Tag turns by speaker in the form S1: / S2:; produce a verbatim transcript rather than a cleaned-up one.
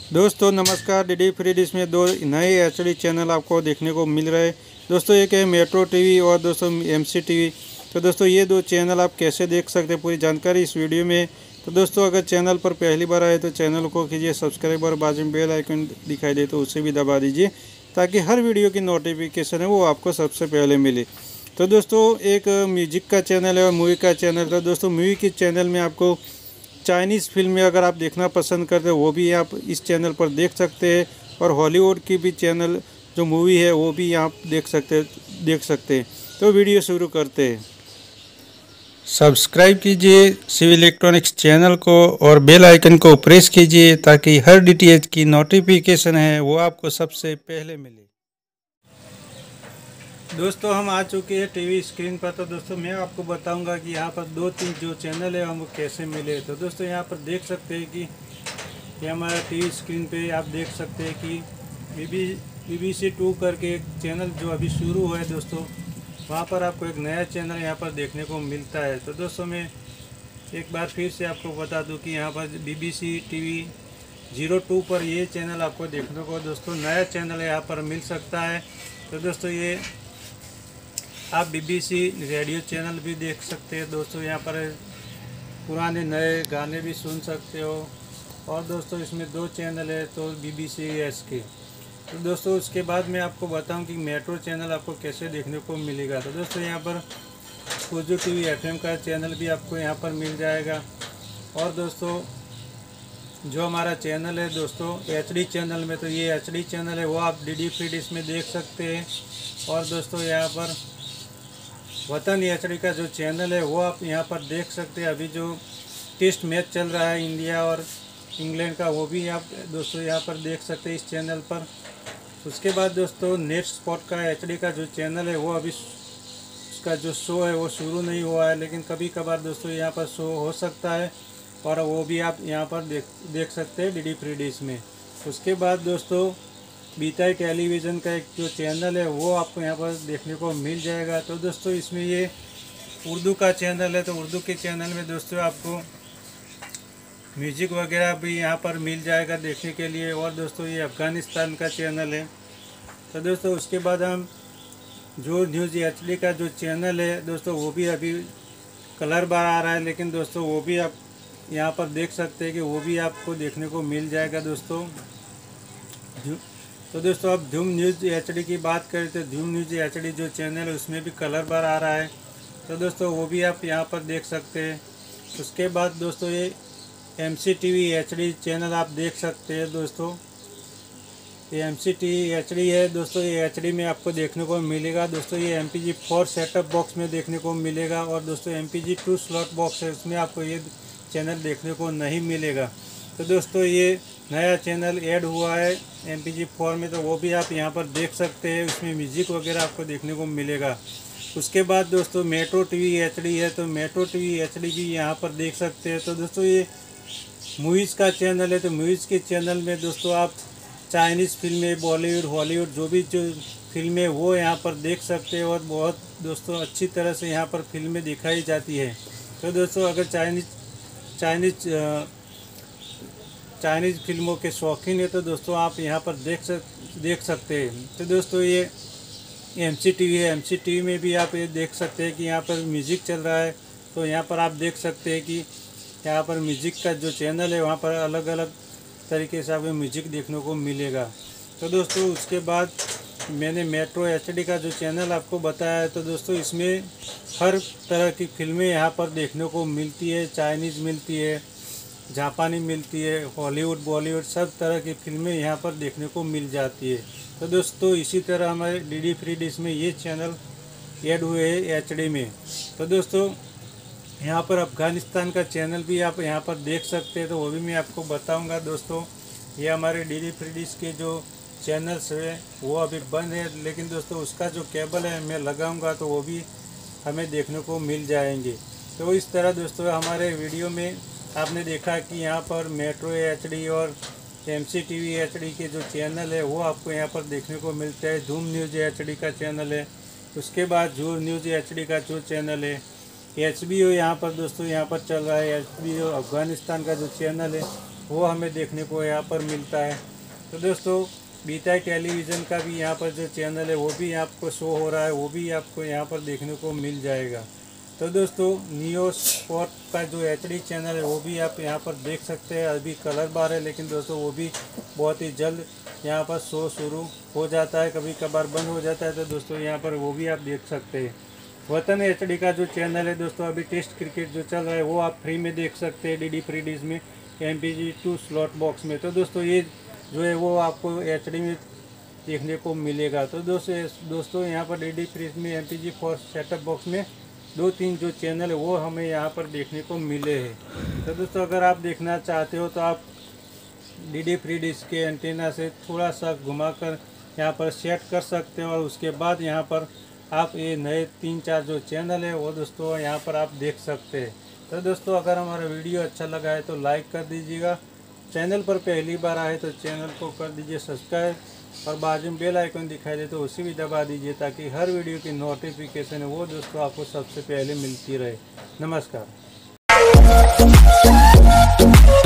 S1: दोस्तों नमस्कार। D D free dish में दो नए एच डी चैनल आपको देखने को मिल रहे हैं। दोस्तों एक है मेट्रो टीवी और दोस्तों एम सी टीवी। तो दोस्तों ये दो चैनल आप कैसे देख सकते हैं पूरी जानकारी इस वीडियो में। तो दोस्तों अगर चैनल पर पहली बार आए तो चैनल को कीजिए सब्सक्राइब और बाजू में बेल आइकन दिखाई दे तो उसे भी दबा दीजिए ताकि हर वीडियो की नोटिफिकेशन है वो आपको सबसे पहले मिले। तो दोस्तों एक म्यूजिक का चैनल है और मूवी का चैनल। तो दोस्तों मूवी के चैनल में आपको चाइनीज़ फिल्में अगर आप देखना पसंद करते हैं वो भी आप इस चैनल पर देख सकते हैं, और हॉलीवुड की भी चैनल जो मूवी है वो भी आप देख सकते देख सकते हैं। तो वीडियो शुरू करते हैं। सब्सक्राइब कीजिए शिव इलेक्ट्रॉनिक्स चैनल को और बेल आइकन को प्रेस कीजिए ताकि हर डी टी एच की नोटिफिकेशन है वो आपको सबसे पहले मिले। दोस्तों हम आ चुके हैं टीवी स्क्रीन पर। तो दोस्तों मैं आपको बताऊंगा कि यहाँ पर दो तीन जो चैनल है हम कैसे मिले। तो दोस्तों यहाँ पर देख सकते हैं कि ये हमारा टीवी स्क्रीन पे आप देख सकते हैं कि बीबी बीबीसी टू करके एक चैनल जो अभी शुरू हुआ है दोस्तों, वहाँ पर आपको एक नया चैनल यहाँ पर देखने को मिलता है। तो दोस्तों मैं एक बार फिर से आपको बता दूँ कि यहाँ पर बीबीसी टीवी जीरो टू पर ये चैनल आपको देखने को दोस्तों नया चैनल यहाँ पर मिल सकता है। तो दोस्तों ये आप बीबीसी रेडियो चैनल भी देख सकते हैं दोस्तों, यहाँ पर पुराने नए गाने भी सुन सकते हो। और दोस्तों इसमें दो चैनल है तो बीबीसी एस के। तो दोस्तों उसके बाद मैं आपको बताऊं कि मेट्रो चैनल आपको कैसे देखने को मिलेगा। तो दोस्तों यहाँ पर फुजू टीवी एफएम का चैनल भी आपको यहाँ पर मिल जाएगा। और दोस्तों जो हमारा चैनल है दोस्तों एचडी चैनल में, तो ये एचडी चैनल है वो आप डी डी फ्री डिश में देख सकते हैं। और दोस्तों यहाँ पर वतन एचडी का जो चैनल है वो आप यहाँ पर देख सकते हैं। अभी जो टेस्ट मैच चल रहा है इंडिया और इंग्लैंड का वो भी आप दोस्तों यहाँ पर देख सकते हैं इस चैनल पर। उसके बाद दोस्तों नेट स्पॉट का एचडी का जो चैनल है वो अभी उसका जो शो है वो शुरू नहीं हुआ है, लेकिन कभी कभार दोस्तों यहाँ पर शो हो सकता है और वो भी आप यहाँ पर देख देख सकते हैं डी डी फ्री डिश में। उसके बाद दोस्तों बीताई टेलीविज़न का एक जो चैनल है वो आपको यहाँ पर देखने को मिल जाएगा। तो दोस्तों इसमें ये उर्दू का चैनल है, तो उर्दू के चैनल में दोस्तों आपको म्यूजिक वगैरह भी यहाँ पर मिल जाएगा देखने के लिए। और दोस्तों ये अफ़गानिस्तान का चैनल है। तो दोस्तों उसके बाद हम जो न्यूज़ एच डी का जो चैनल है दोस्तों वो भी अभी कलर बार आ रहा है, लेकिन दोस्तों वो भी आप यहाँ पर देख सकते हैं कि वो भी आपको देखने को मिल जाएगा दोस्तों। तो दोस्तों अब धूम न्यूज़ एच डी की बात करें तो धूम न्यूज़ एच डी जो चैनल है उसमें भी कलर बार आ रहा है। तो दोस्तों वो भी आप यहाँ पर देख सकते हैं। उसके बाद दोस्तों ये M C T V H D channel आप देख सकते हैं दोस्तों। ये M C T V H D है दोस्तों, ये एच डी में आपको देखने को मिलेगा दोस्तों। ये M P G four setup box में देखने को मिलेगा। और दोस्तों M P G two slot box है उसमें आपको ये चैनल देखने को नहीं मिलेगा। तो दोस्तों ये नया चैनल ऐड हुआ है एम पी जी फोर में, तो वो भी आप यहाँ पर देख सकते हैं। उसमें म्यूज़िक वगैरह आपको देखने को मिलेगा। उसके बाद दोस्तों मेट्रो टीवी एच डी है, तो मेट्रो टीवी एच डी भी यहाँ पर देख सकते हैं। तो दोस्तों ये मूवीज़ का चैनल है, तो मूवीज़ के चैनल में दोस्तों आप चाइनीज़ फिल्में, बॉलीवुड, हॉलीवुड जो भी जो फिल्में वो यहाँ पर देख सकते हैं। और बहुत दोस्तों अच्छी तरह से यहाँ पर फिल्में दिखाई जाती है। तो दोस्तों अगर चाइनीज़ चाइनीज़ चाइनीज़ फिल्मों के शौकीन है तो दोस्तों आप यहाँ पर देख सक देख सकते हैं। तो दोस्तों ये एम सी टी वी है, एम सी टी वी में भी आप ये देख सकते हैं कि यहाँ पर म्यूज़िक चल रहा है। तो यहाँ पर आप देख सकते हैं कि यहाँ पर म्यूज़िक का जो चैनल है वहाँ पर अलग अलग तरीके से आपको म्यूज़िक देखने को मिलेगा। तो दोस्तों उसके बाद मैंने मेट्रो एच डी का जो चैनल आपको बताया है, तो दोस्तों इसमें हर तरह की फिल्में यहाँ पर देखने को मिलती है। चाइनीज़ मिलती है, जापानी मिलती है, हॉलीवुड, बॉलीवुड सब तरह की फिल्में यहाँ पर देखने को मिल जाती है। तो दोस्तों इसी तरह हमारे डी डी फ्री डिश में ये चैनल ऐड हुए हैं एच डी में। तो दोस्तों यहाँ पर अफ़गानिस्तान का चैनल भी आप यहाँ पर देख सकते हैं, तो वो भी मैं आपको बताऊँगा दोस्तों। ये हमारे डी डी फ्री डिश के जो चैनल्स है वो अभी बंद है, लेकिन दोस्तों उसका जो केबल है मैं लगाऊँगा तो वो भी हमें देखने को मिल जाएंगे। तो इस तरह दोस्तों हमारे वीडियो में आपने देखा कि यहाँ पर मेट्रो एच डी और M C T V H D के जो चैनल है वो आपको यहाँ पर देखने को मिलता है। धूम न्यूज़ एच डी का चैनल है। उसके बाद झूर न्यूज़ एच डी का जो चैनल है, एच बी ओ यहाँ पर दोस्तों यहाँ पर चल रहा है। एच बी ओ अफ़गानिस्तान का जो चैनल है वो हमें देखने को यहाँ पर मिलता है। तो दोस्तों बीता टेलीविज़न का भी यहाँ पर जो चैनल है वो भी आपको शो हो रहा है, वो भी आपको यहाँ पर देखने को मिल जाएगा। तो दोस्तों नियो स्पॉट का जो एचडी चैनल है वो भी आप यहाँ पर देख सकते हैं। अभी कलर बार है, लेकिन दोस्तों वो भी बहुत ही जल्द यहाँ पर शो शुरू हो जाता है, कभी कभार बंद हो जाता है। तो दोस्तों यहाँ पर वो भी आप देख सकते हैं। वतन एचडी का जो चैनल है दोस्तों, अभी टेस्ट क्रिकेट जो चल रहा है वो आप फ्री में देख सकते हैं, डी डी फ्री डिश में, M P G two slot box में। तो दोस्तों ये जो है वो आपको एचडी में देखने को मिलेगा। तो दोस्तों दोस्तों यहाँ पर डी डी फ्री में, M P G four setup box में दो तीन जो चैनल है वो हमें यहाँ पर देखने को मिले हैं। तो दोस्तों अगर आप देखना चाहते हो तो आप डी डी फ्री डिश के एंटीना से थोड़ा सा घुमाकर यहाँ पर सेट कर सकते हो, और उसके बाद यहाँ पर आप ये नए तीन चार जो चैनल है वो दोस्तों यहाँ पर आप देख सकते हैं। तो दोस्तों अगर हमारा वीडियो अच्छा लगा है तो लाइक कर दीजिएगा, चैनल पर पहली बार आए तो चैनल को कर दीजिए सब्सक्राइब, और बाजू में बेल आइकन दिखाई दे तो उसी भी दबा दीजिए, ताकि हर वीडियो की नोटिफिकेशन है वो दोस्तों आपको सबसे पहले मिलती रहे। नमस्कार।